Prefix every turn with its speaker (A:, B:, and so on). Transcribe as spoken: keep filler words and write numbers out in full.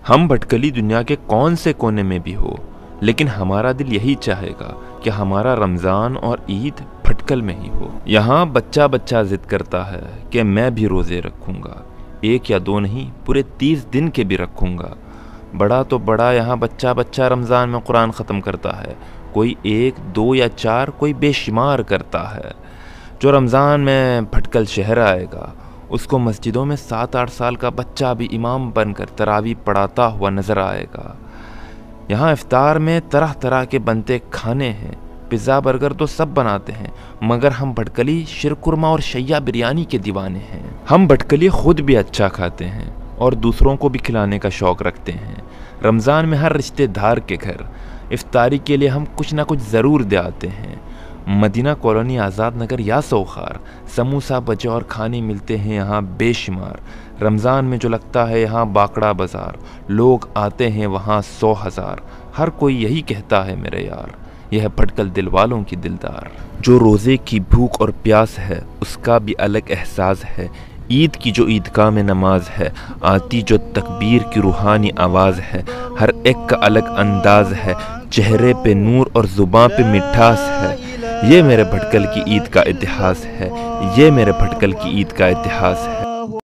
A: ہم بھٹکلی دنیا کے کون سے کونے میں بھی ہو، لیکن ہمارا دل یہی چاہے گا کہ ہمارا رمضان اور عید بھٹکل میں ہی ہو۔ یہاں بچہ بچہ ضد کرتا ہے کہ میں بھی روزے رکھوں گا، ایک یا دو نہیں پورے تیس دن کے بھی رکھوں گا۔ بڑا تو بڑا یہاں بچہ بچہ رمضان میں قرآن ختم کرتا ہے، کوئی ایک دو یا چار، کوئی بے شمار کرتا ہے۔ جو رمضان میں بھٹکل شہر آئے گا اس کو مسجدوں میں سات آٹھ سال کا بچہ بھی امام بن کر تراویح پڑھاتا ہوا نظر آئے گا۔ یہاں افطار میں طرح طرح کے بنتے کھانے ہیں، پیزا برگر تو سب بناتے ہیں، مگر ہم بھٹکلی شیرقورمہ اور شیا بریانی کے دیوانے ہیں۔ ہم بھٹکلی خود بھی اچھا کھاتے ہیں اور دوسروں کو بھی کھلانے کا شوق رکھتے ہیں۔ رمضان میں ہر رشتہ دار کے گھر افطاری کے لیے ہم کچھ نہ کچھ ضرور دے آتے ہیں۔ مدینہ کالونی آزاد نگر یا سوخار سموسہ بچے اور کھانے ملتے ہیں یہاں بے شمار۔ رمضان میں جو لگتا ہے یہاں باکڑا بازار، لوگ آتے ہیں وہاں سو ہزار۔ ہر کوئی یہی کہتا ہے میرے یار، یہ ہے بھٹکل دل والوں کی دلدار۔ جو روزے کی بھوک اور پیاس ہے اس کا بھی الگ احساس ہے۔ عید کی جو عیدگاہ میں نماز ہے، آتی جو تکبیر کی روحانی آواز ہے، ہر ایک کا الگ انداز ہے، چہرے پہ نور اور زباں پہ مٹھاس ہے۔ یہ میرے بھٹکل کی عید کا اتہاس ہے، یہ میرے بھٹکل کی عید کا اتہاس ہے۔